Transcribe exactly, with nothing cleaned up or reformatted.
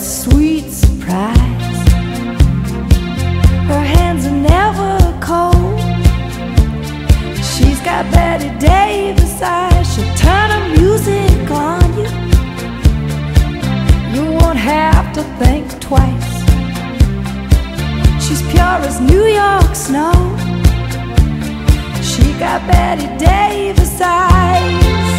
sweet surprise. Her hands are never cold. She's got Bette Davis eyes. She'll turn her music on you. You won't have to think twice. She's pure as New York snow. She got Bette Davis eyes.